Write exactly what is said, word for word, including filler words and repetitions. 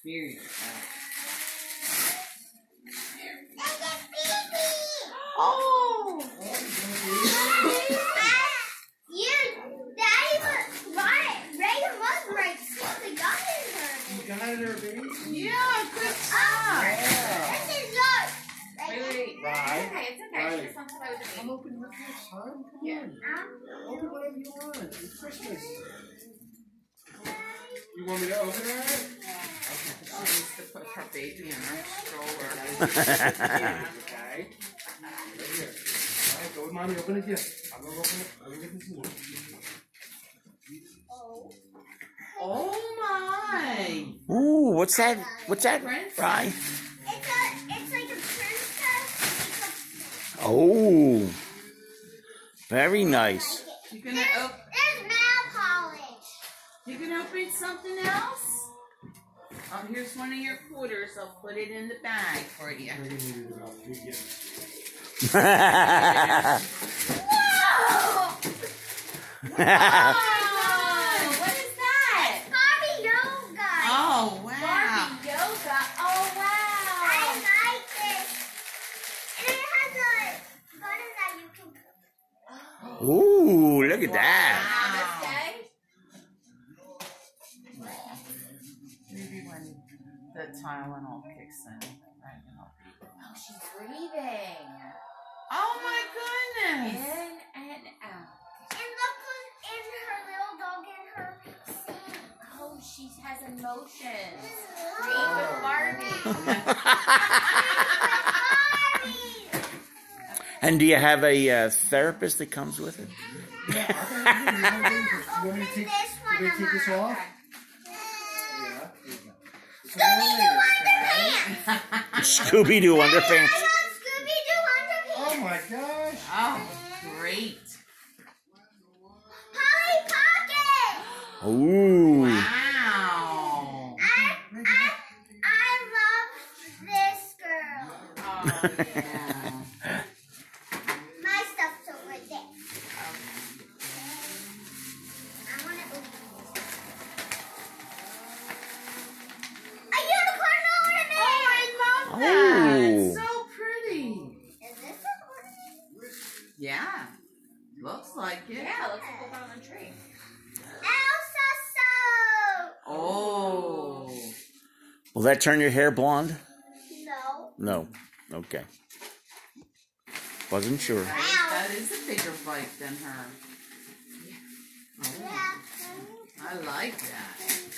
Here you go. Oh! You, Daddy was right. Reagan was right. Something got in her. You got it, her baby? Yeah, good job. This is yours. Wait, wait. Right. It's okay, it's okay. Right. She just wants to play with the Come baby. open your gifts, son. Come Yeah. on. Open whatever you want. It's Christmas. You want me to open it? She needs to put her baby in her stroller. Yeah. Okay. Right here. All right, go with mommy. Open the gift. I'm gonna open it. I'm gonna get this one. Oh my! Ooh, what's that? What's that, Princess. Rye? It's a, it's like a princess. It's Oh, very nice. You a, gonna there's, open? there's nail polish. You gonna open something else? Oh, here's one of your quarters. I'll put it in the bag for you. We're gonna need about three gifts. Whoa! Oh, what is that? Barbie yoga. Oh wow! Barbie yoga. Oh wow! I like this. And it has a button that you can. Ooh, look at that. Maybe when the Tylenol kicks in, I can help you. Oh, she's breathing. Oh my goodness! In and out. And look who's in her little dog and her seat. Oh, she has emotions. Oh. Read with Barbie. Barbie. And do you have a uh, therapist that comes with it? You want me to Open take, this one, you want me to take this Mama. off? Yeah. Scooby-Doo underpants. Scooby-Doo underpants. I got Scooby-Doo underpants. Oh my gosh. Oh, great! Polly Pocket. Ooh. Wow! I, I, I love this girl. Oh yeah! My stuff's over there. I want to open this. A unicorn ornament. Oh, I love that! Oh. It's so pretty. Is this an ornament? Yeah, looks like it. Yeah, let's put that on the tree. Elsa so. Oh. Will that turn your hair blonde? No. No. Okay. Wasn't sure. That is a bigger bite than her. Oh, Yeah. I like that.